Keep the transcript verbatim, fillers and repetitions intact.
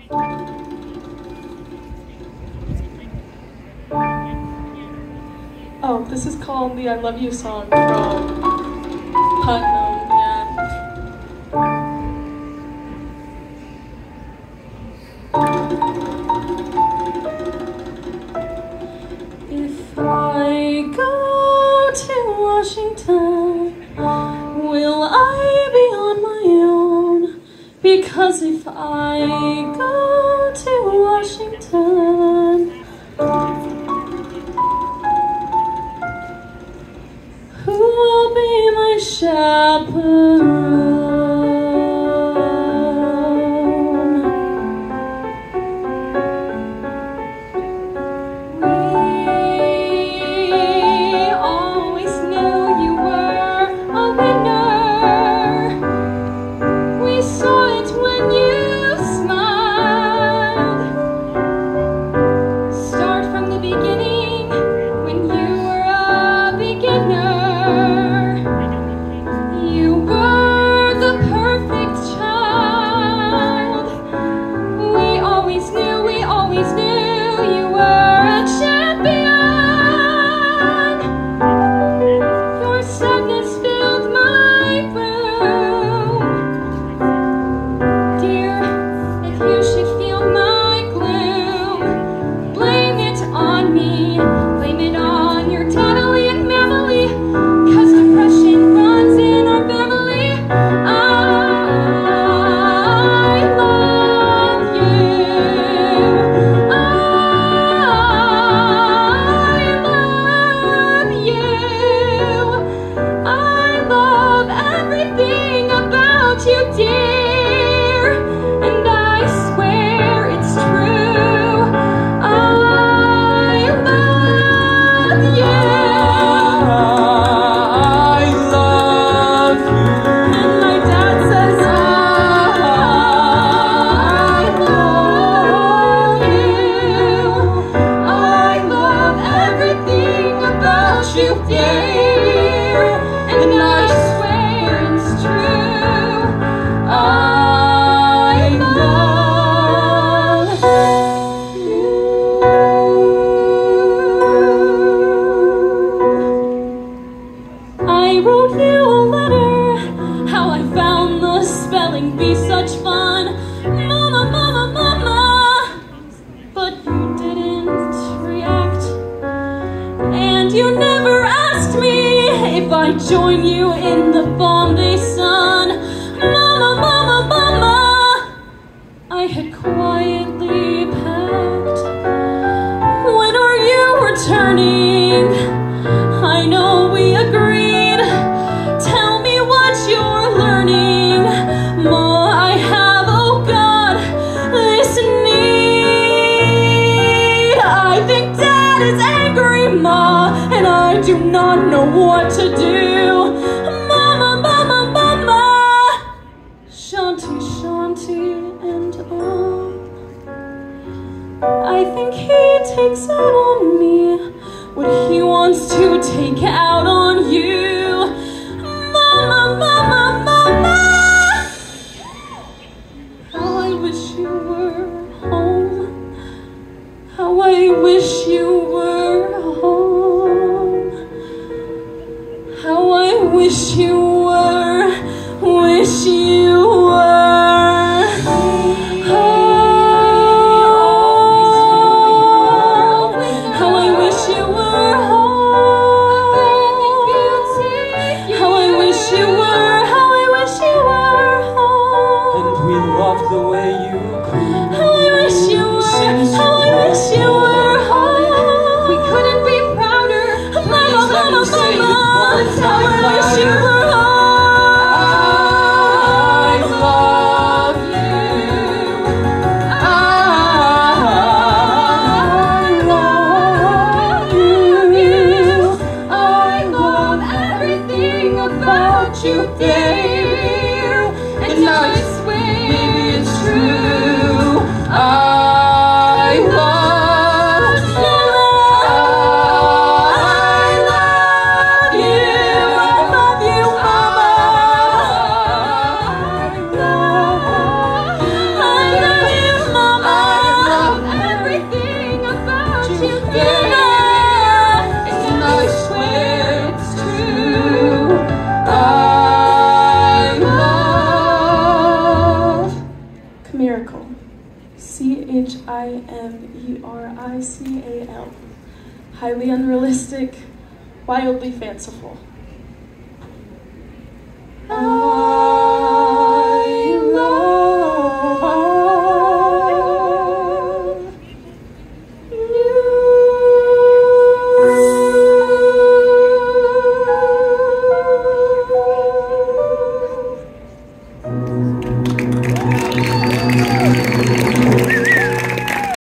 Oh, this is called the I Love You song from Putnam, yeah. If I go to Washington, will I be on my own? Because if I go to Washington, who will be my chaperone? We always knew you were a winner. We saw it when you smiled. Start from the beginning when you were a beginner. You were the perfect child. We always knew, we always knew you were a champion. Your sadness filled my room. Dear, if you should feel my gloom, blame it on me, blame it on your totally and family, 'cause depression runs in our family. I love you. I love you. I love everything about you, dear, and I swear it's true. I love you. I love you. And my dad says, I love you. I love everything about you, dear, and I swear it's true. I love you. I wrote you a letter, how I found the spelling bee such fun. Mama, mama, mama, but you didn't react. And you never asked me if I'd join you in the Bombay sun. Mama, mama, mama, I had quietly packed. When are you returning? I know we agreed. Tell me what you're learning. Ma, I have, oh God, this need. I think Dad is angry, Ma, and I do not know what to do. Mama, mama, mama, Shanti, Shanti, and on. I think he takes out on me what he wants to take out on you. Mama, mama, mama, how I wish you were home. How I wish you were home. How I wish you were, wish you were home. How I wish you were home. I M E R I C A L. Highly unrealistic, wildly fanciful.